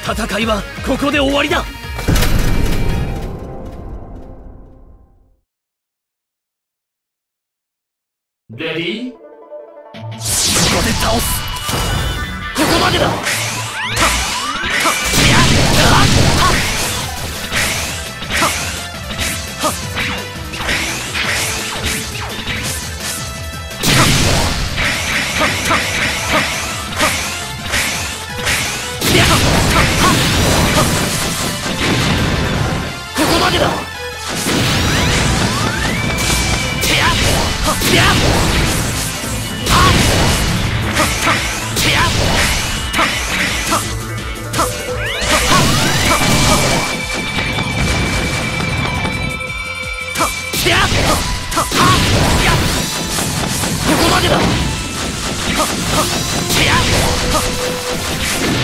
戦いはここで終わりだ。レディー、ここで倒す。ここまでだ。ここまでだ。ここまでだ。